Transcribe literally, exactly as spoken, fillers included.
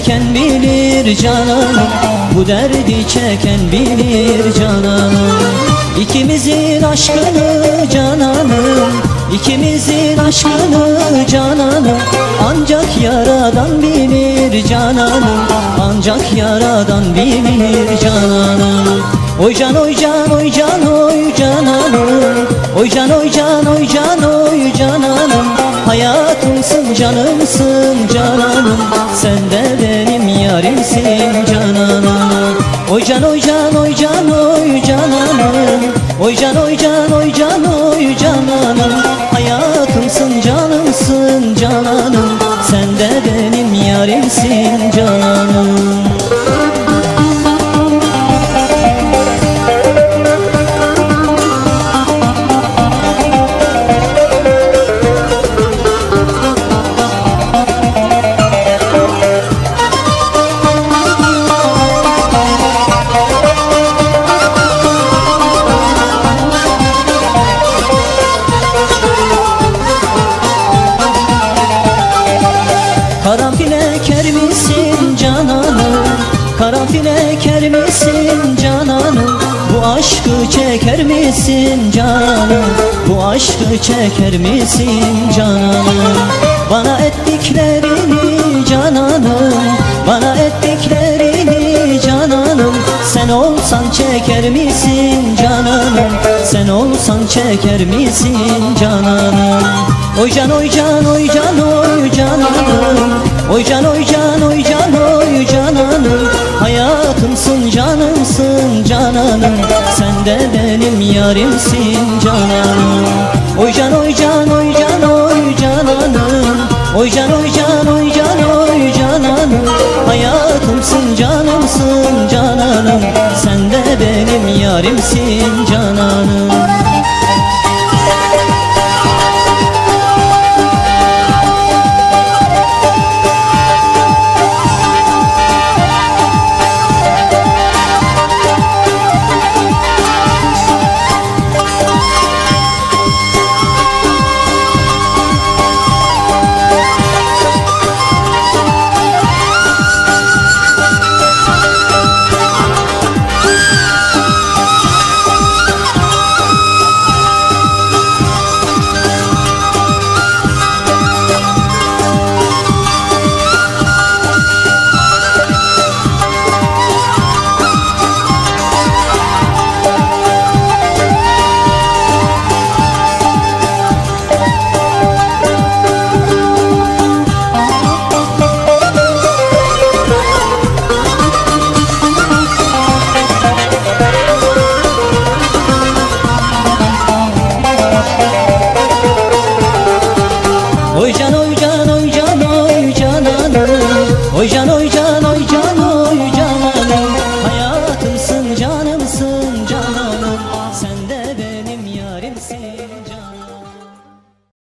çeken bilir cananım, bu derdi çeken bilir cananım. İkimizin aşkını cananım, ikimizin aşkını cananım, ancak yaradan bilir cananım, ancak yaradan bilir cananım. Oy can oy can oy can oy cananım, oy can oy can oy can oy cananım, hayatımsın canımsın cananım, sen de benim yarimsin cananım. Oy can oy can oy can oy cananım, oy can oy can oy can oy cananım, hayatımsın canımsın cananım, sen de benim yarimsin cananım. Karanfil eker misin cananım, karanfil eker misin cananım, bu aşkı çeker misin cananım, bu aşkı çeker misin cananım. Bana ettiklerini cananım, bana ettiklerini cananım, sen olsan çeker misin cananım, sen olsan çeker misin cananım. Oy can oy can oy can oy cananım, oy can oy can oy can oy cananım, hayatımsın canımsın cananım, sen de benim yarimsin cananım. Oy can oy can oy can oy cananım, oy can oy can oy can oy cananım, hayatımsın canımsın cananım, sen de benim yarimsin cananım. Oy can oy can oy can oy cananım, oy can